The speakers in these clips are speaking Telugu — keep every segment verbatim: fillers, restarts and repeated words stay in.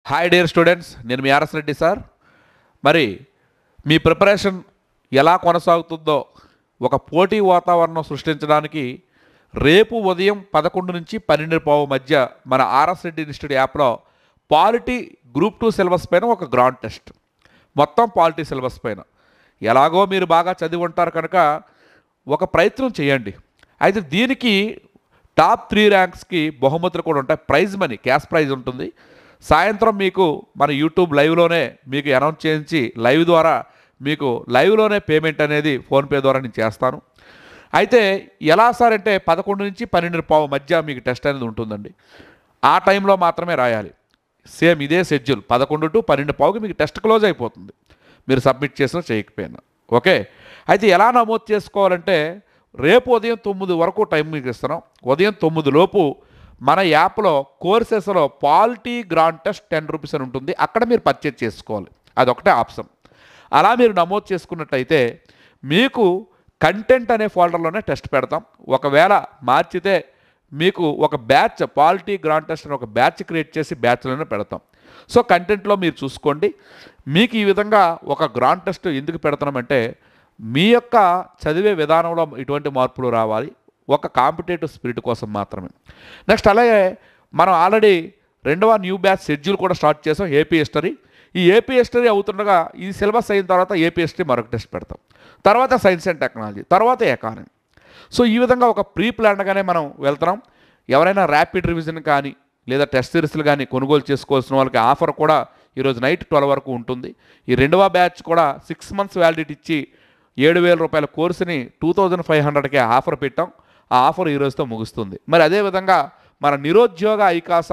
హాయ్ డియర్ స్టూడెంట్స్, నేను మీ ఆర్ఎస్ రెడ్డి సార్. మరి మీ ప్రిపరేషన్ ఎలా కొనసాగుతుందో ఒక పోటీ వాతావరణం సృష్టించడానికి రేపు ఉదయం పదకొండు నుంచి పన్నెండు పావు మధ్య మన ఆర్ఎస్ రెడ్డి ఇన్స్టిట్యూట్ యాప్లో పాలిటీ గ్రూప్ టూ సిలబస్ పైన ఒక గ్రాండ్ టెస్ట్, మొత్తం పాలిటీ సిలబస్ పైన. ఎలాగో మీరు బాగా చదివి ఉంటారు కనుక ఒక ప్రయత్నం చేయండి. అయితే దీనికి టాప్ త్రీ ర్యాంక్స్కి బహుమతులు కూడా ఉంటాయి. ప్రైజ్ మనీ, క్యాష్ ప్రైజ్ ఉంటుంది. సాయంత్రం మీకు మన యూట్యూబ్ లైవ్లోనే మీకు అనౌన్స్ చేయించి లైవ్ ద్వారా మీకు లైవ్లోనే పేమెంట్ అనేది ఫోన్పే ద్వారా నేను చేస్తాను. అయితే ఎలా సార్ అంటే పదకొండు నుంచి పన్నెండు పావు మధ్య మీకు టెస్ట్ అనేది ఉంటుందండి. ఆ టైంలో మాత్రమే రాయాలి. సేమ్ ఇదే షెడ్యూల్, పదకొండు టు పన్నెండు పావుకి మీకు టెస్ట్ క్లోజ్ అయిపోతుంది, మీరు సబ్మిట్ చేసినా చేయకపోయినా. ఓకే, అయితే ఎలా నమోదు చేసుకోవాలంటే రేపు ఉదయం తొమ్మిది వరకు టైం మీకు ఇస్తున్నాం. ఉదయం తొమ్మిది లోపు మన యాప్లో కోర్సెస్లో polity grand test ten rupees అని ఉంటుంది, అక్కడ మీరు పర్చేజ్ చేసుకోవాలి. అదొకటే ఆప్షన్. అలా మీరు నమోదు చేసుకున్నట్టయితే మీకు కంటెంట్ అనే ఫోల్డర్లోనే టెస్ట్ పెడతాం. ఒకవేళ మార్చితే మీకు ఒక బ్యాచ్, పాలిటీ గ్రాండ్ టెస్ట్ అని ఒక బ్యాచ్ క్రియేట్ చేసి బ్యాచ్లోనే పెడతాం. సో కంటెంట్లో మీరు చూసుకోండి. మీకు ఈ విధంగా ఒక గ్రాండ్ టెస్ట్ ఎందుకు పెడుతున్నామంటే మీ యొక్క చదివే విధానంలో ఇటువంటి మార్పులు రావాలి, ఒక కాంపిటేటివ్ స్పిరిట్ కోసం మాత్రమే. నెక్స్ట్ అలాగే మనం ఆల్రెడీ రెండవ న్యూ బ్యాచ్ షెడ్యూల్ కూడా స్టార్ట్ చేసాం, ఏపీ హిస్టరీ. ఈ ఏపీ హిస్టరీ అవుతుండగా ఈ సిలబస్ అయిన తర్వాత ఏపీ హిస్టరీ మరొక టెస్ట్ పెడతాం, తర్వాత సైన్స్ అండ్ టెక్నాలజీ, తర్వాత ఎకానమీ. సో ఈ విధంగా ఒక ప్రీ ప్లాన్గానే మనం వెళ్తున్నాం. ఎవరైనా ర్యాపిడ్ రివిజన్ కానీ లేదా టెస్ట్ సిరీస్లు కానీ కొనుగోలు చేసుకోవాల్సిన వాళ్ళకి ఆఫర్ కూడా ఈరోజు నైట్ ట్వెల్వ్ వరకు ఉంటుంది. ఈ రెండవ బ్యాచ్ కూడా సిక్స్ మంత్స్ వ్యాలిడిటీ ఇచ్చి ఏడు వేల రూపాయల కోర్సుని టూ థౌజండ్ ఫైవ్ హండ్రెడ్కే ఆఫర్ పెట్టాం. ఆ ఆఫర్ ఈరోజుతో ముగుస్తుంది. మరి అదేవిధంగా మన నిరుద్యోగ ఐకాస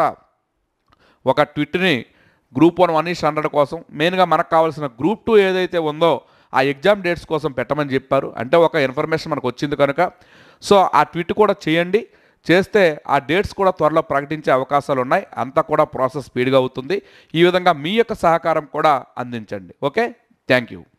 ఒక ట్విట్ని గ్రూప్ వన్ వన్ ఈస్ హండ్రెడ్ కోసం మెయిన్గా మనకు కావాల్సిన గ్రూప్ టూ ఏదైతే ఉందో ఆ ఎగ్జామ్ డేట్స్ కోసం పెట్టమని చెప్పారు. అంటే ఒక ఇన్ఫర్మేషన్ మనకు వచ్చింది కనుక సో ఆ ట్విట్ కూడా చేయండి. చేస్తే ఆ డేట్స్ కూడా త్వరలో ప్రకటించే అవకాశాలు ఉన్నాయి. అంతా కూడా ప్రాసెస్ స్పీడ్గా అవుతుంది. ఈ విధంగా మీ యొక్క సహకారం కూడా అందించండి. Okay, thank you.